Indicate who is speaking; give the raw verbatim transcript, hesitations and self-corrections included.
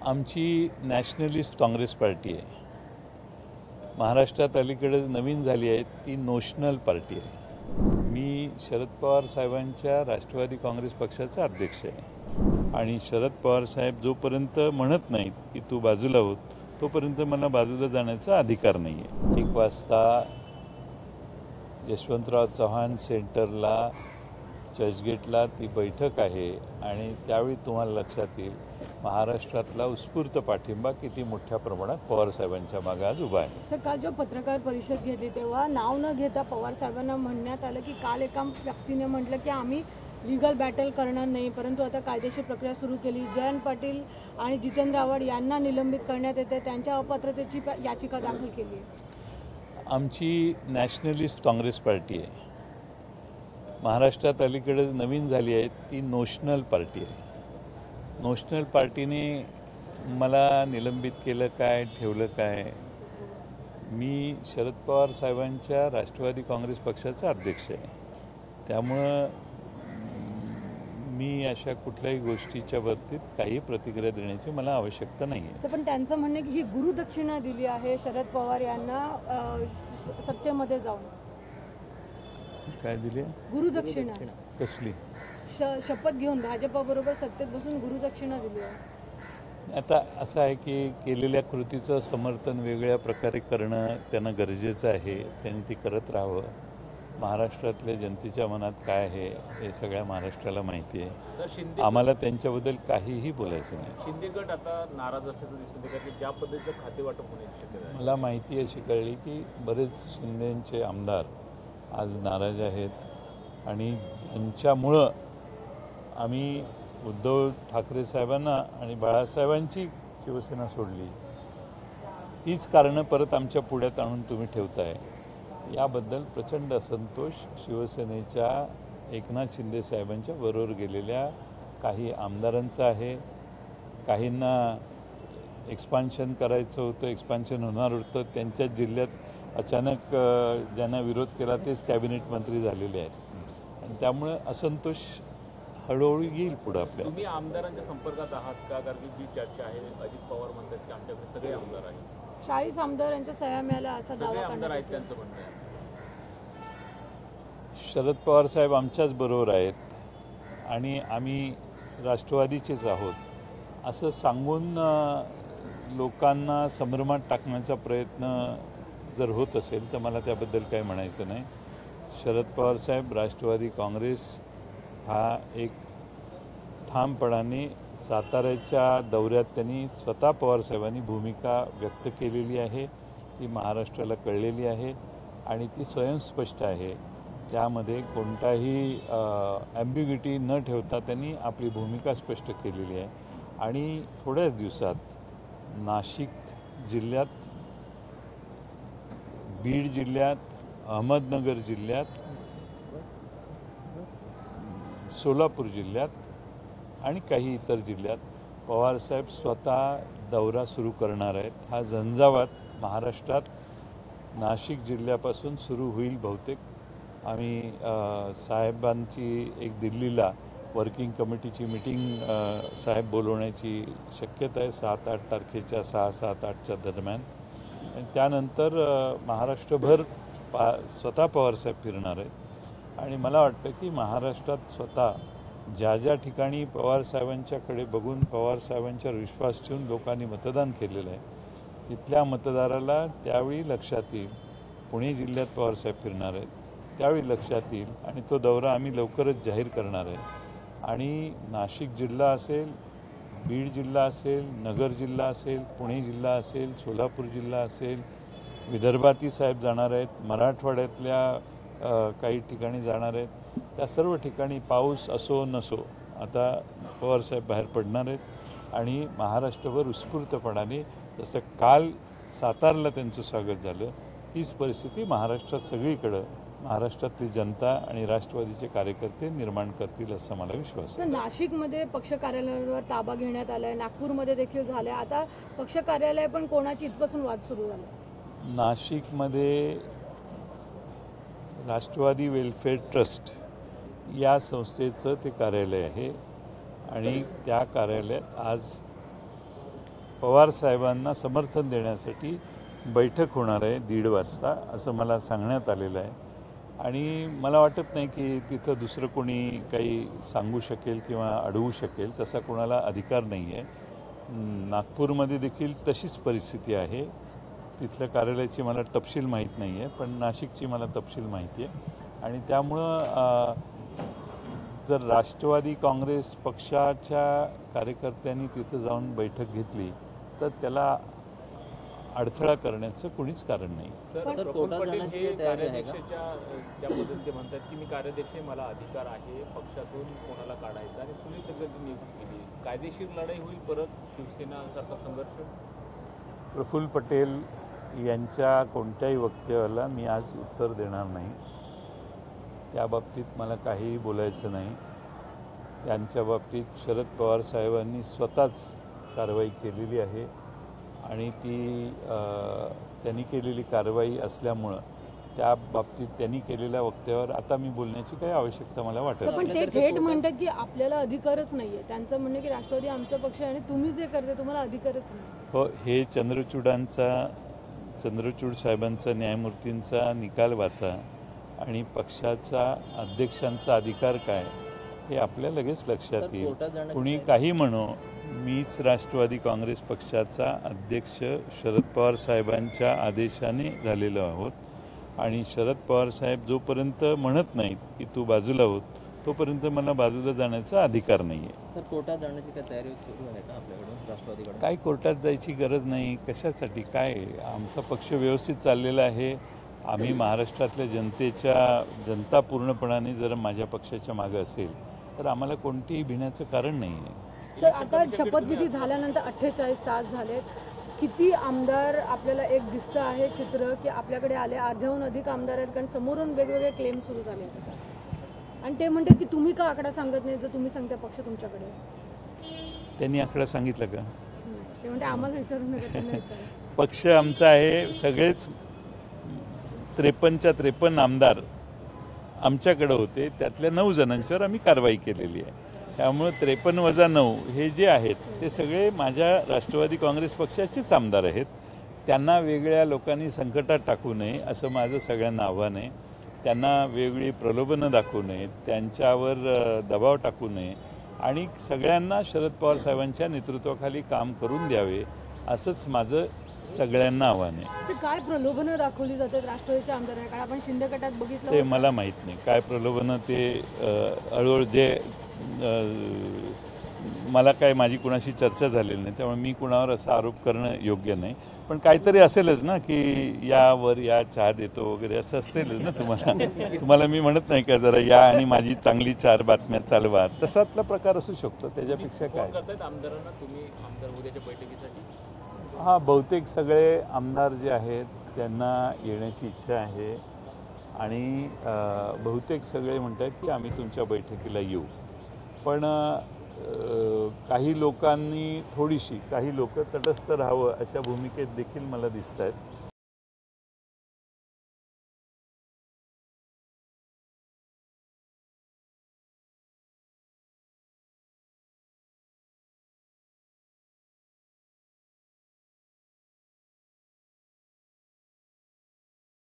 Speaker 1: आमची nationalist Congress party आहे. महाराष्ट्रात अलीकडे नवीन झाली आहे ती नोशनल पार्टी आहे. मी शरद पवार साहेबांच्या राष्ट्रवादी काँग्रेस पक्षाचा अध्यक्ष आहे आणि शरद पवार साहेब जोपर्यंत म्हणत नाहीत की तू बाजूला होत तोपर्यंत मला बाजूला जाण्याचा अधिकार नाही आहे. एक वाजता यशवंतराव चव्हाण सेंटरला चर्चगेटला ती बैठक आहे आणि त्यावेळी तुम्हाला लक्षात येईल महाराष्ट्रातला उत्स्फूर्त पाठिंबा किती मोठ्या प्रमाणात पवार साहेबांच्या मागे आज उभा आहे.
Speaker 2: सर, काल जो पत्रकार परिषद घेतली तेव्हा नाव न घेता पवार साहेबांना म्हणण्यात आलं की काल एका व्यक्तीने म्हटलं की आम्ही लिगल बॅटल करणार नाही, परंतु आता कायदेशीर प्रक्रिया सुरू केली. जयंत पाटील आणि जितेंद्र आव्हाड यांना निलंबित करण्यात येते, त्यांच्या अपात्रतेची याचिका दाखल केली आहे.
Speaker 1: आमची नॅशनलिस्ट काँग्रेस पार्टी आहे. महाराष्ट्रात अलीकडे नवीन झाली आहे ती नोशनल पार्टी आहे. नोशनल पार्टीने मला निलंबित केलं काय, ठेवलं काय? मी शरद पवार साहेबांच्या राष्ट्रवादी काँग्रेस पक्षाचा अध्यक्ष आहे. त्यामुळं मी अशा कुठल्याही गोष्टीच्या बाबतीत काही प्रतिक्रिया देण्याची मला आवश्यकता नाही आहे.
Speaker 2: पण त्यांचं म्हणणं की ही गुरुदक्षिणा दिली आहे शरद पवार यांना सत्तेमध्ये जाऊन.
Speaker 1: काय दिली?
Speaker 2: गुरुदक्षिणा.
Speaker 1: कसली?
Speaker 2: शपथ घेऊन भाजपाबरोबर सत्तेत बसून गुरुदक्षिणा दिली आहे.
Speaker 1: आता असं आहे की केलेल्या कृतीचं समर्थन वेगळ्या प्रकारे करणं त्यांना गरजेचं आहे. त्यांनी ती करत राहावं. महाराष्ट्रातल्या जनतेच्या मनात काय आहे हे सगळ्या महाराष्ट्राला माहिती आहे. आम्हाला त्यांच्याबद्दल काहीही बोलायचं नाही.
Speaker 3: शिंदे गट आता नाराज असल्याचं दिसून येतं की ज्या पद्धतीचं खातेवाटप होण्याची शक्यता आहे.
Speaker 1: मला माहिती अशी कळली की बरेच शिंदेचे आमदार आज नाराज आहेत आणि ज्यांच्यामुळं आम्ही उद्धव ठाकरे साहेबांना आणि बाळासाहेबांची शिवसेना सोडली तीच कारणं परत आमच्या पुढ्यात आणून तुम्ही ठेवताय. याबद्दल प्रचंड असंतोष शिवसेनेच्या एकनाथ शिंदे साहेबांच्या बरोबर गेलेल्या काही आमदारांचा आहे. काहींना एक्सपान्शन करायचं होतं, एक्सपान्शन होणार होतं, त्यांच्याच जिल्ह्यात अचानक ज्यांना विरोध केला तेच कॅबिनेट मंत्री झालेले आहेत आणि त्यामुळे असंतोष हळूहळू येईल पुढे. आपल्या
Speaker 3: तुम्ही आमदारांच्या संपर्कात आहात का? कारण की जी चर्चा आहे अजित पवार म्हणतात की आमच्याकडे सगळे आमदार आहेत,
Speaker 2: चाळीस आमदारांच्या सह्या मिळाल्या असा दावा
Speaker 3: आमदार आहेत त्यांचं म्हणणं आहे.
Speaker 1: शरद पवार साहेब आमच्याच बरोबर आहेत आणि आम्ही राष्ट्रवादीचेच आहोत असं सांगून लोकांना संभ्रमात टाकण्याचा प्रयत्न जर होत असेल तर मला त्याबद्दल काही म्हणायचं नाही. शरद पवार साहेब राष्ट्रवादी काँग्रेस हा एक ठामपणाने साताऱ्याच्या दौऱ्यात त्यांनी स्वतः पवारसाहेबांनी भूमिका व्यक्त केलेली आहे. ती महाराष्ट्राला कळलेली आहे आणि ती स्वयंस्पष्ट आहे. त्यामध्ये कोणताही ॲम्बिग्युटी न ठेवता त्यांनी आपली भूमिका स्पष्ट केलेली आहे आणि थोड्याच दिवसात नाशिक जिल्ह्यात, बीड जिल्ह्यात, अहमदनगर जिल्ह्यात, सोलापूर जिल्ह्यात आणि काही इतर जिल्ह्यात पवारसाहेब स्वतः दौरा सुरू करणार आहेत. हा झंझावात महाराष्ट्रात नाशिक जिल्ह्यापासून सुरू होईल बहुतेक. आम्ही साहेबांची एक दिल्लीला वर्किंग कमिटीची मीटिंग साहेब बोलवण्याची शक्यता आहे सात आठ तारखेच्या सहा सात आठच्या दरम्यान आणि त्यानंतर महाराष्ट्रभर पा स्वतः पवारसाहेब फिरणार आहेत आणि मला वाटतं की महाराष्ट्रात स्वतः ज्या ज्या ठिकाणी पवारसाहेबांच्याकडे बघून पवारसाहेबांच्यावर विश्वास ठेवून लोकांनी मतदान केलेलं आहे तिथल्या मतदाराला त्यावेळी लक्षात येईल. पुणे जिल्ह्यात पवारसाहेब फिरणार आहेत त्यावेळी लक्षात येईल आणि तो दौरा आम्ही लवकरच जाहीर करणार आहे. आणि नाशिक जिल्हा असेल, बीड जिल्हा असेल, नगर जिल्हा असेल, पुणे जिल्हा असेल, सोलापूर जिल्हा असेल, विदर्भातही साहेब जाणार आहेत, मराठवाड्यातल्या काही ठिकाणी जाणार आहेत. त्या सर्व ठिकाणी पाऊस असो नसो आता पवारसाहेब बाहेर पडणार आहेत आणि महाराष्ट्रभर उत्स्फूर्तपणाने जसं काल सातारला त्यांचं स्वागत झालं तीच परिस्थिती महाराष्ट्रात सगळीकडं महाराष्ट्रातली जनता आणि राष्ट्रवादीचे कार्यकर्ते निर्माण करतील असा मला विश्वास आहे.
Speaker 2: नाशिकमध्ये पक्ष कार्यालयावर ताबा घेण्यात आलाय, नागपूरमध्ये देखील झालंय, आता पक्ष कार्यालय पण कोणाची इथपासून वाद सुरू झाला?
Speaker 1: नाशिकमध्ये राष्ट्रवादी वेलफेअर ट्रस्ट या संस्थेचं ते कार्यालय आहे आणि त्या कार्यालयात आज पवार साहेबांना समर्थन देण्यासाठी बैठक होणार आहे दीड वाजता असं मला सांगण्यात आलेलं आहे. आणि मला वाटत नाही की तिथं दुसरं कोणी काही सांगू शकेल किंवा अडवू शकेल, तसा कोणाला अधिकार नाही आहे. नागपूरमध्ये देखील तशीच परिस्थिती आहे. तिथल्या कार्यालयाची मला तपशील माहीत नाही आहे, पण नाशिकची मला तपशील माहिती आहे. आणि त्यामुळं जर राष्ट्रवादी काँग्रेस पक्षाच्या कार्यकर्त्यांनी तिथं जाऊन बैठक घेतली तर त्याला अडथळा करण्याचं कोणीच कारण नाही.
Speaker 3: सर, प्रफुल्ल पटेल हे कार्याध्यक्षाच्या त्या पद्धतीने म्हणतात की मी कार्याध्यक्ष, मला अधिकार आहे पक्षातून कोणाला काढायचा, आणि सुनील तटकरेंनी नियुक्ती केली. कायदेशीर लढाई होईल परत शिवसेना सारखा संघर्ष?
Speaker 1: प्रफुल्ल पटेल यांच्या कोणत्याही वक्तव्याला मी आज उत्तर देणार नाही. त्या बाबतीत मला काहीही बोलायचं नाही. त्यांच्या बाबतीत शरद पवार साहेबांनी स्वतःच कारवाई केलेली आहे आणि ती त्यांनी केलेली कारवाई असल्यामुळं त्या बाबतीत त्यांनी केलेल्या वक्तव्यावर आता मी बोलण्याची काही आवश्यकता मला वाटत नाही.
Speaker 2: पण ते थेट म्हणतात की आपल्याला अधिकारच नाहीये. त्यांचं म्हणणं की राष्ट्रवादी आमचा पक्ष आहे आणि तुम्ही जे करते तुम्हाला अधिकारच नाही.
Speaker 1: हो, हे चंद्रचूडांचा चंद्रचूड साहेबांचा न्यायमूर्तींचा निकाल वाचा आणि पक्षाचा अध्यक्षांचा अधिकार काय हे आपल्या लगेच लक्षात येईल. कुणी काही म्हणो, मीच राष्ट्रवादी काँग्रेस पक्षाचा अध्यक्ष शरद पवार साहेबांच्या आदेशाने झालेलो आहोत. आणि शरद पवार साहेब जोपर्यंत म्हणत नाहीत की तू बाजूला होत, तोपर्यंत मला बाजूला जाण्याचा अधिकार नाही आहे.
Speaker 4: सर, कोर्टात जाण्याची काय तयारी सुरू आहे का आपल्याकडून राष्ट्रवादीकडे?
Speaker 1: काय कोर्टात जायची गरज नाही. कशासाठी? काय आमचा पक्ष व्यवस्थित चाललेला आहे. आम्ही महाराष्ट्रातल्या जनतेच्या जनता पूर्णपणाने जर माझ्या पक्षाच्या मागे असेल तर आम्हाला कोणतेही भिण्याचं कारण नाही आहे.
Speaker 2: सर, आता शपथविधी झाल्यानंतर अठ्ठेचाळीस तास झालेत. किती आमदार आपल्याला एक दिसतं आहे चित्र की आपल्याकडे आले, अर्ध्याहून अधिक आमदार आहेत, कारण समोरून वेगवेगळे क्लेम सुरू झाले आहेत. आणि ते म्हणतात की तुम्ही का आकडा सांगत नाही, जर तुम्ही सांगता पक्ष तुमच्याकडे.
Speaker 1: त्यांनी आकडा सांगितलं का?
Speaker 2: ते म्हणते आम्हाला विचारू नका, त्यांना विचारा.
Speaker 1: पक्ष आमचा आहे. सगळेच त्रेपन्नच्या त्रेपन्न आमदार आमच्याकडे होते. त्यातल्या नऊ जणांच्यावर आम्ही कारवाई केलेली आहे. त्यामुळे त्रेपन्न वजा नऊ हे जे आहेत ते सगळे माझ्या राष्ट्रवादी काँग्रेस पक्षाचेच आमदार आहेत. त्यांना वेगळ्या लोकांनी संकटात टाकू नये असं माझं सगळ्यांना आव्हान आहे. त्यांना वेगळी प्रलोभनं दाखवू नयेत, त्यांच्यावर दबाव टाकू नये आणि सगळ्यांना शरद पवार साहेबांच्या नेतृत्वाखाली काम करून द्यावे असंच माझं सगळ्यांना आव्हान आहे.
Speaker 2: काय प्रलोभनं दाखवली जातात राष्ट्रवादीच्या आमदारांना? कारण आपण शिंदे गटात बघितलं
Speaker 1: ते मला माहीत नाही काय प्रलोभनं. ते हळूहळू जे मला काय माझी कुणाशी चर्चा झालेली नाही, त्यामुळे मी कुणावर असा आरोप करणं योग्य नाही. पण काहीतरी असेलच ना की यावर या चहा देतो वगैरे असं असेलच ना. तुम्हाला तुम्हाला मी म्हणत नाही का जरा या आणि माझी चांगली चार बातम्या चालवा, तसातला प्रकार असू शकतो. त्याच्यापेक्षा काय
Speaker 3: आमदारांना तुम्ही आमदार उद्याच्या बैठकीसाठी?
Speaker 1: हा, बहुतेक सगळे आमदार जे आहेत त्यांना येण्याची इच्छा आहे आणि बहुतेक सगळे म्हणतात की आम्ही तुमच्या बैठकीला येऊ. पण काही लोकांनी थोडीशी काही लोक तटस्थ राहावं अशा भूमिकेत देखील मला दिसत आहेत.